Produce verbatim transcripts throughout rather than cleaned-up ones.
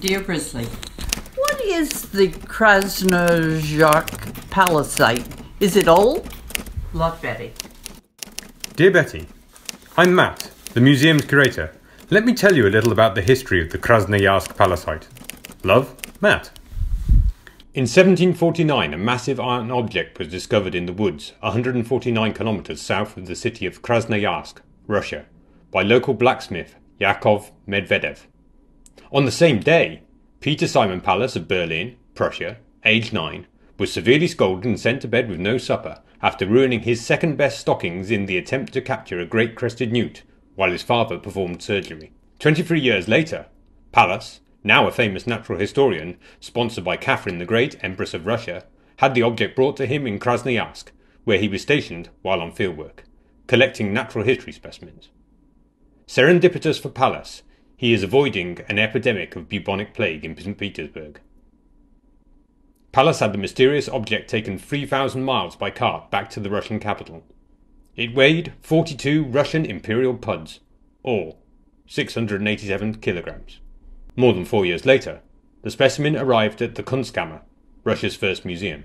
Dear Brisley, what is the Krasnojarsk Palace site? Is it old? Love, Betty. Dear Betty, I'm Matt, the museum's curator. Let me tell you a little about the history of the Krasnojarsk Palace site. Love, Matt. In seventeen forty-nine, a massive iron object was discovered in the woods one hundred forty-nine kilometers south of the city of Krasnoyarsk, Russia, by local blacksmith Yakov Medvedev. On the same day, Peter Simon Pallas of Berlin, Prussia, aged nine, was severely scolded and sent to bed with no supper after ruining his second-best stockings in the attempt to capture a great crested newt while his father performed surgery. Twenty-three years later, Pallas, now a famous natural historian, sponsored by Catherine the Great, Empress of Russia, had the object brought to him in Krasnoyarsk, where he was stationed while on fieldwork, collecting natural history specimens. Serendipitous for Pallas, he is avoiding an epidemic of bubonic plague in Saint Petersburg. Pallas had the mysterious object taken three thousand miles by cart back to the Russian capital. It weighed forty-two Russian imperial puds, or six hundred eighty-seven kilograms. More than four years later, the specimen arrived at the Kunstkammer, Russia's first museum.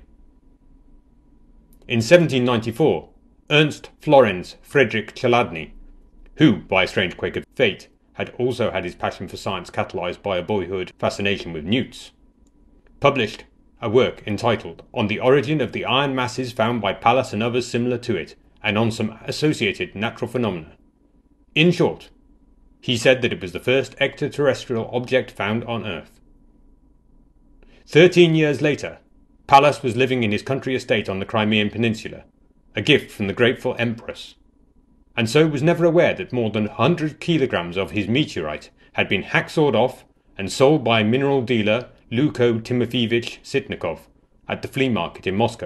In seventeen ninety-four, Ernst Florenz Friedrich Chladni, who, by a strange quake of fate, had also had his passion for science catalysed by a boyhood fascination with newts, published a work entitled On the Origin of the Iron Masses Found by Pallas and Others Similar to It, and on some associated natural phenomena. In short, he said that it was the first extraterrestrial object found on Earth. Thirteen years later, Pallas was living in his country estate on the Crimean Peninsula, a gift from the grateful Empress, and so was never aware that more than one hundred kilograms of his meteorite had been hacksawed off and sold by mineral dealer Luko Timofeyevich Sitnikov at the flea market in Moscow.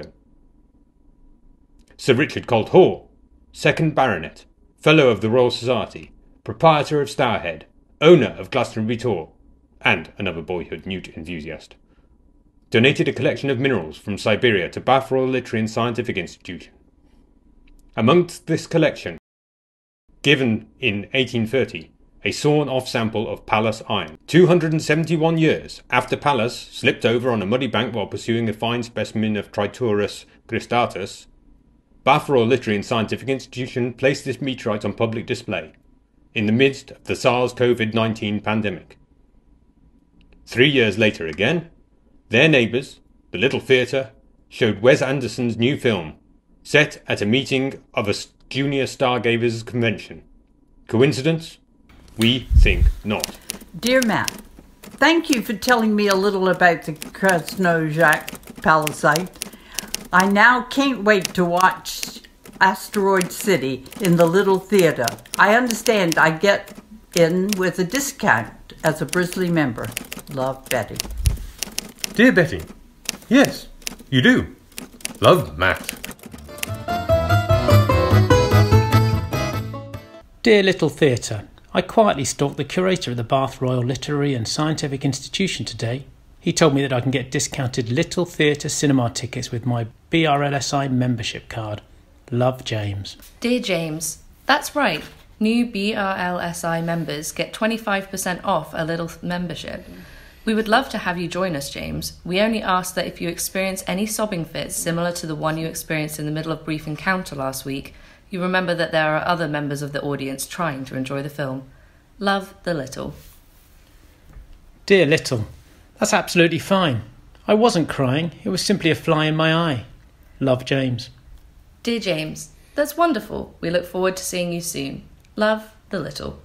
Sir Richard Colt Hall, second Baronet, Fellow of the Royal Society, proprietor of Stourhead, owner of Glastonbury Tor, and another boyhood newt enthusiast, donated a collection of minerals from Siberia to Bath Royal Literary and Scientific Institution. Amongst this collection, given in eighteen thirty, a sawn-off sample of Pallas iron. two hundred seventy-one years after Pallas slipped over on a muddy bank while pursuing a fine specimen of Triturus cristatus, Bath Royal Literary and Scientific Institution placed this meteorite on public display in the midst of the SARS COVID nineteen pandemic. Three years later again, their neighbours, the Little Theatre, showed Wes Anderson's new film, set at a meeting of a junior Stargazers convention. Coincidence? We think not. Dear Matt, thank you for telling me a little about the Krasnojarsk Palace site. I now can't wait to watch Asteroid City in the Little Theatre. I understand I get in with a discount as a Brisley member. Love, Betty. Dear Betty, yes, you do. Love, Matt. Dear Little Theatre, I quietly stalked the curator of the Bath Royal Literary and Scientific Institution today. He told me that I can get discounted Little Theatre cinema tickets with my B R L S I membership card. Love, James. Dear James, that's right. New B R L S I members get twenty-five percent off a Little membership. We would love to have you join us, James. We only ask that if you experience any sobbing fits similar to the one you experienced in the middle of Brief Encounter last week, you remember that there are other members of the audience trying to enjoy the film. Love, the Little. Dear Little, that's absolutely fine. I wasn't crying. It was simply a fly in my eye. Love, James. Dear James, that's wonderful. We look forward to seeing you soon. Love, the Little.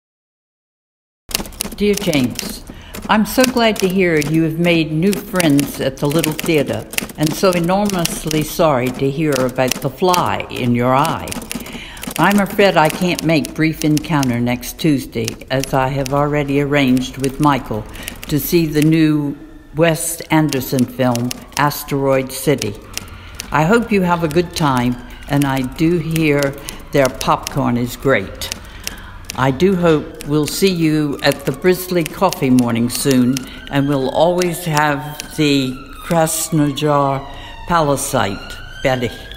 Dear James, I'm so glad to hear you have made new friends at the Little Theatre, and so enormously sorry to hear about the fly in your eye. I'm afraid I can't make Brief Encounter next Tuesday, as I have already arranged with Michael to see the new Wes Anderson film, Asteroid City. I hope you have a good time, and I do hear their popcorn is great. I do hope we'll see you at the Brisley Coffee Morning soon, and we'll always have the Krasnojarsk Palace site, Betty.